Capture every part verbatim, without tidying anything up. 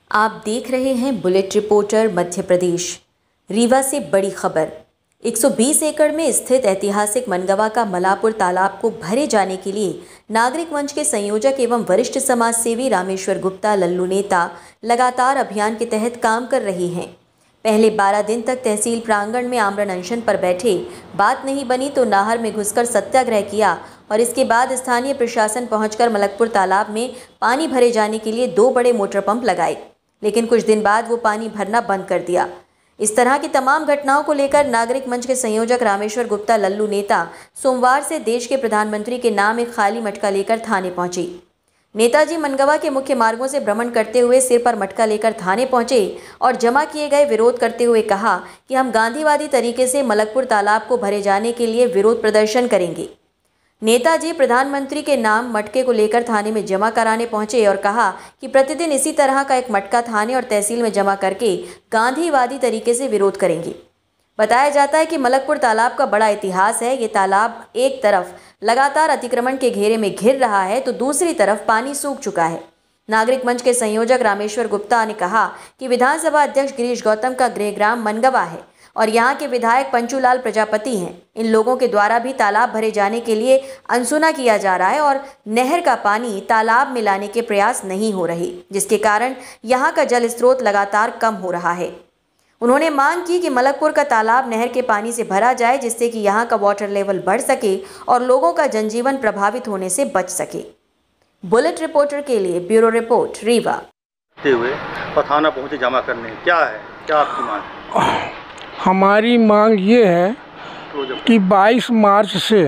आप देख रहे हैं बुलेट रिपोर्टर मध्य प्रदेश। रीवा से बड़ी खबर। एक सौ बीस एकड़ में स्थित ऐतिहासिक मनगवा का मलापुर तालाब को भरे जाने के लिए नागरिक मंच के संयोजक एवं वरिष्ठ समाज सेवी रामेश्वर गुप्ता लल्लू नेता लगातार अभियान के तहत काम कर रहे हैं। पहले बारह दिन तक तहसील प्रांगण में आमरण अनशन पर बैठे, बात नहीं बनी तो नाहर में घुसकर सत्याग्रह किया और इसके बाद स्थानीय प्रशासन पहुंचकर मलकपुर तालाब में पानी भरे जाने के लिए दो बड़े मोटर पंप लगाए, लेकिन कुछ दिन बाद वो पानी भरना बंद कर दिया। इस तरह की तमाम घटनाओं को लेकर नागरिक मंच के संयोजक रामेश्वर गुप्ता लल्लू नेता सोमवार से देश के प्रधानमंत्री के नाम एक खाली मटका लेकर थाने पहुंचे। नेताजी मनगवा के मुख्य मार्गों से भ्रमण करते हुए सिर पर मटका लेकर थाने पहुंचे और जमा किए गए विरोध करते हुए कहा कि हम गांधीवादी तरीके से मलकपुर तालाब को भरे जाने के लिए विरोध प्रदर्शन करेंगे। नेताजी प्रधानमंत्री के नाम मटके को लेकर थाने में जमा कराने पहुंचे और कहा कि प्रतिदिन इसी तरह का एक मटका थाने और तहसील में जमा करके गांधीवादी तरीके से विरोध करेंगे। बताया जाता है कि मलकपुर तालाब का बड़ा इतिहास है। ये तालाब एक तरफ लगातार अतिक्रमण के घेरे में घिर रहा है तो दूसरी तरफ पानी सूख चुका है। नागरिक मंच के संयोजक रामेश्वर गुप्ता ने कहा कि विधानसभा अध्यक्ष गिरीश गौतम का गृहग्राम मनगवा है और यहाँ के विधायक पंचूलाल प्रजापति हैं। इन लोगों के द्वारा भी तालाब भरे जाने के लिए अनसुना किया जा रहा है और नहर का पानी तालाब में लाने के प्रयास नहीं हो रहे, जिसके कारण यहाँ का जल स्रोत लगातार कम हो रहा है। उन्होंने मांग की कि मलकपुर का तालाब नहर के पानी से भरा जाए, जिससे कि यहाँ का वाटर लेवल बढ़ सके और लोगों का जनजीवन प्रभावित होने से बच सके। बुलेट रिपोर्टर के लिए ब्यूरो रिपोर्ट, रीवा। हुए थाना पहुंचे जमा करने, क्या है क्या आपकी मांग? हमारी मांग ये है कि बाईस मार्च से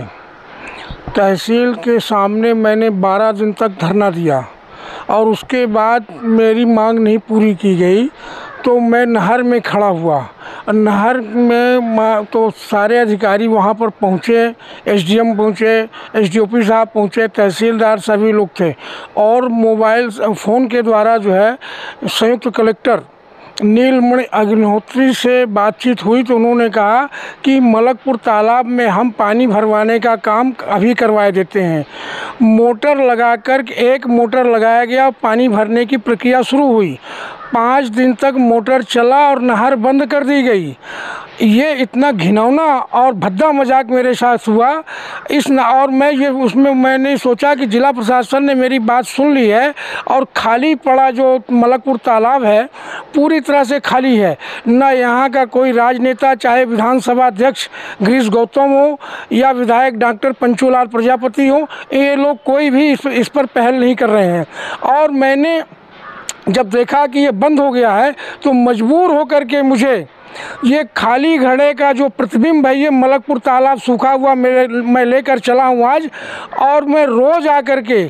तहसील के सामने मैंने बारह दिन तक धरना दिया और उसके बाद मेरी मांग नहीं पूरी की गई तो मैं नहर में खड़ा हुआ। नहर में तो सारे अधिकारी वहाँ पर पहुँचे, एसडीएम पहुँचे, एसडीओपी साहब पहुँचे, तहसीलदार सभी लोग थे और मोबाइल फ़ोन के द्वारा जो है संयुक्त कलेक्टर नीलमणि अग्निहोत्री से बातचीत हुई तो उन्होंने कहा कि मलकपुर तालाब में हम पानी भरवाने का काम अभी करवाए देते हैं। मोटर लगाकर एक मोटर लगाया गया, पानी भरने की प्रक्रिया शुरू हुई। पाँच दिन तक मोटर चला और नहर बंद कर दी गई। ये इतना घिनौना और भद्दा मजाक मेरे साथ हुआ इस न और मैं ये उसमें मैंने सोचा कि जिला प्रशासन ने मेरी बात सुन ली है और खाली पड़ा जो मलकपुर तालाब है पूरी तरह से खाली है। न यहाँ का कोई राजनेता, चाहे विधानसभा अध्यक्ष गिरीश गौतम हो या विधायक डॉक्टर पंचूलाल प्रजापति हो, ये लोग कोई भी इस, इस पर पहल नहीं कर रहे हैं। और मैंने जब देखा कि ये बंद हो गया है तो मजबूर होकर के मुझे ये खाली घड़े का जो प्रतिबिंब है, ये मलकपुर तालाब सूखा हुआ मेरे मैं लेकर चला हूँ आज, और मैं रोज़ आकर के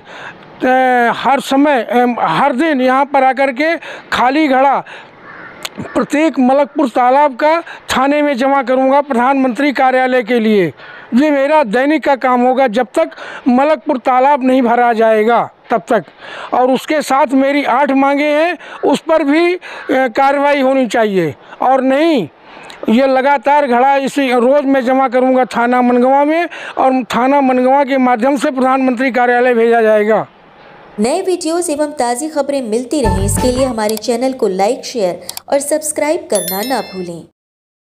हर समय हर दिन यहाँ पर आकर के खाली घड़ा प्रत्येक मलकपुर तालाब का थाने में जमा करूँगा प्रधानमंत्री कार्यालय के लिए। ये मेरा दैनिक का काम होगा जब तक मलकपुर तालाब नहीं भरा जाएगा तब तक। और उसके साथ मेरी आठ मांगे हैं, उस पर भी कार्रवाई होनी चाहिए और नहीं ये लगातार घड़ा इसी रोज़ मैं जमा करूँगा थाना मनगवा में और थाना मनगवा के माध्यम से प्रधानमंत्री कार्यालय भेजा जाएगा। नए वीडियोस एवं ताज़ी खबरें मिलती रहें, इसके लिए हमारे चैनल को लाइक, शेयर और सब्सक्राइब करना ना भूलें।